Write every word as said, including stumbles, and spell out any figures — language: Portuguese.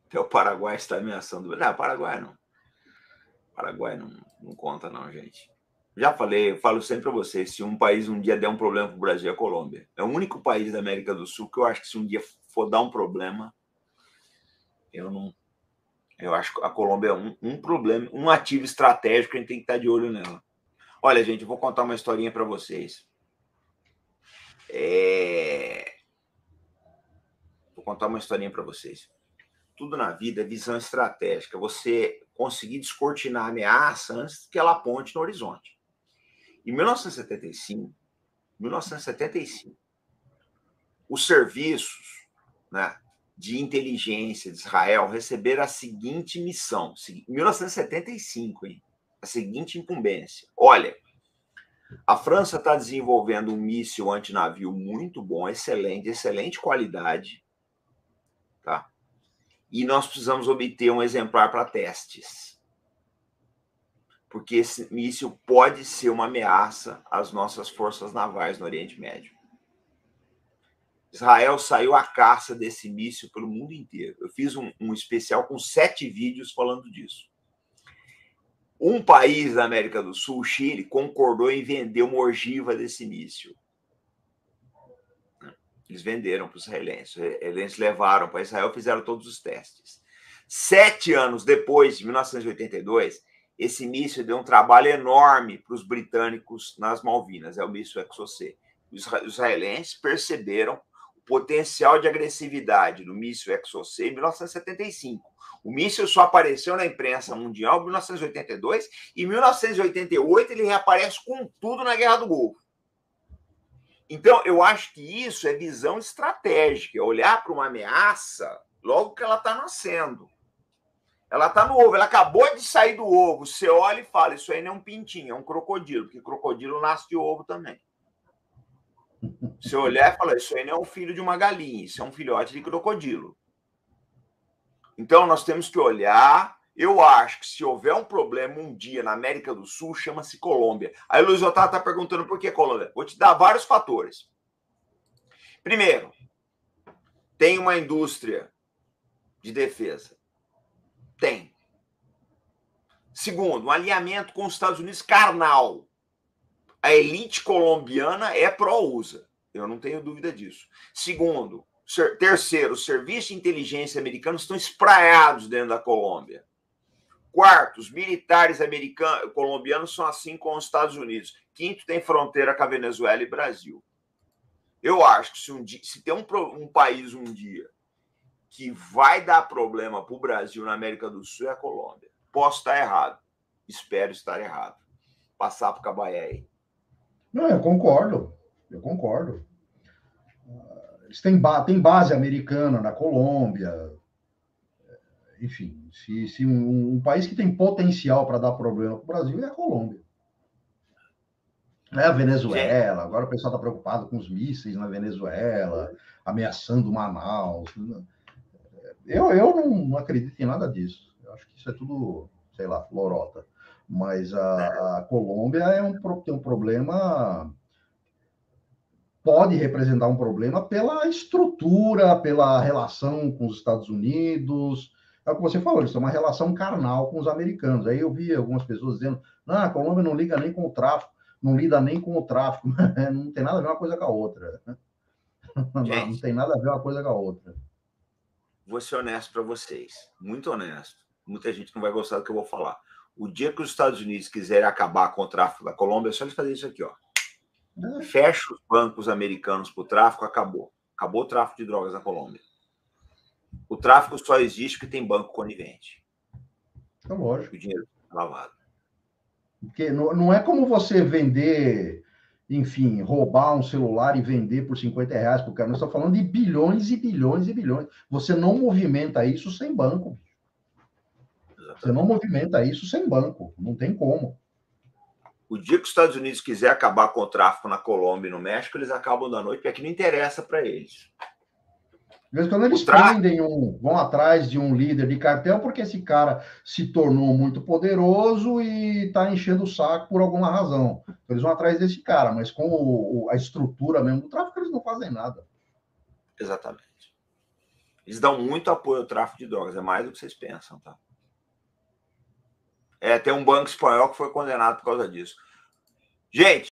Até o Paraguai está ameaçando. Não, Paraguai não. Paraguai não, não conta, não, gente. Já falei, eu falo sempre para vocês, se um país um dia der um problema para o Brasil, é a Colômbia. É o único país da América do Sul que eu acho que se um dia for dar um problema, eu não... Eu acho que a Colômbia é um, um problema, um ativo estratégico, a gente tem que estar de olho nela. Olha, gente, eu vou contar uma historinha para vocês. É... Vou contar uma historinha para vocês. Tudo na vida é visão estratégica. Você conseguir descortinar a ameaça antes que ela aponte no horizonte. Em mil novecentos e setenta e cinco, mil novecentos e setenta e cinco, os serviços, né, de inteligência de Israel receberam a seguinte missão, em mil novecentos e setenta e cinco, hein, a seguinte incumbência. Olha, a França está desenvolvendo um míssil antinavio muito bom, excelente, excelente qualidade, tá? E nós precisamos obter um exemplar para testes, porque esse míssil pode ser uma ameaça às nossas forças navais no Oriente Médio. Israel saiu à caça desse míssil pelo mundo inteiro. Eu fiz um, um especial com sete vídeos falando disso. Um país da América do Sul, o Chile, concordou em vender uma ogiva desse míssil. Eles venderam para os israelenses. Os israelenses levaram para Israel, fizeram todos os testes. Sete anos depois, de mil novecentos e oitenta e dois, esse míssil deu um trabalho enorme para os britânicos nas Malvinas. É o míssil Exocet. Os israelenses perceberam o potencial de agressividade do míssil Exocet em mil novecentos e setenta e cinco. O míssil só apareceu na imprensa mundial em mil novecentos e oitenta e dois e em mil novecentos e oitenta e oito ele reaparece com tudo na Guerra do Golfo. Então, eu acho que isso é visão estratégica, é olhar para uma ameaça logo que ela está nascendo. Ela está no ovo, ela acabou de sair do ovo. Você olha e fala, isso aí não é um pintinho, é um crocodilo, porque crocodilo nasce de ovo também. Você olhar e falar, isso aí não é um filho de uma galinha, isso é um filhote de crocodilo. Então, nós temos que olhar. Eu acho que se houver um problema um dia na América do Sul, chama-se Colômbia. Aí o Luiz Otávio está perguntando por que Colômbia. Vou te dar vários fatores. Primeiro, tem uma indústria de defesa. Tem. Segundo, um alinhamento com os Estados Unidos carnal. A elite colombiana é pró-U S A. Eu não tenho dúvida disso. Segundo, terceiro, os serviços de inteligência americanos estão espraiados dentro da Colômbia. Quarto, os militares americanos, colombianos são assim com os Estados Unidos. Quinto, tem fronteira com a Venezuela e Brasil. Eu acho que se, um dia, se tem um, um país um dia que vai dar problema para o Brasil na América do Sul é a Colômbia. Posso estar errado. Espero estar errado. Passar para o Cabaé aí. Não, eu concordo. Eu concordo. Eles têm, ba têm base americana na Colômbia. Enfim, se, se um, um país que tem potencial para dar problema para o Brasil é a Colômbia. É a Venezuela. Gente, agora o pessoal está preocupado com os mísseis na Venezuela, ameaçando Manaus. Eu, eu não, não acredito em nada disso. Eu acho que isso é tudo, sei lá, lorota. Mas a, a Colômbia é um, tem um problema... Pode representar um problema pela estrutura, pela relação com os Estados Unidos. É o que você falou, eles têm uma relação carnal com os americanos. Aí eu vi algumas pessoas dizendo, não, a Colômbia não liga nem com o tráfico, não lida nem com o tráfico. Não tem nada a ver uma coisa com a outra. Não, não tem nada a ver uma coisa com a outra. Vou ser honesto para vocês, muito honesto. Muita gente não vai gostar do que eu vou falar. O dia que os Estados Unidos quiserem acabar com o tráfico da Colômbia, é só eles fazerem isso aqui, ó. É. Fecha os bancos americanos para o tráfico, acabou. Acabou o tráfico de drogas na Colômbia. O tráfico só existe porque tem banco conivente. É lógico. O dinheiro é lavado. Porque não, não é como você vender, enfim, roubar um celular e vender por cinquenta reais para o cara. Nós estamos falando de bilhões e bilhões e bilhões. Você não movimenta isso sem banco. Exatamente. Você não movimenta isso sem banco. Não tem como. O dia que os Estados Unidos quiser acabar com o tráfico na Colômbia e no México, eles acabam da noite, porque aqui não interessa para eles. De vez em quando eles prendem um, vão atrás de um líder de cartel, porque esse cara se tornou muito poderoso e está enchendo o saco por alguma razão. Então, eles vão atrás desse cara, mas com o, a estrutura mesmo do tráfico, eles não fazem nada. Exatamente. Eles dão muito apoio ao tráfico de drogas, é mais do que vocês pensam, tá? É, tem um banco espanhol que foi condenado por causa disso. Gente,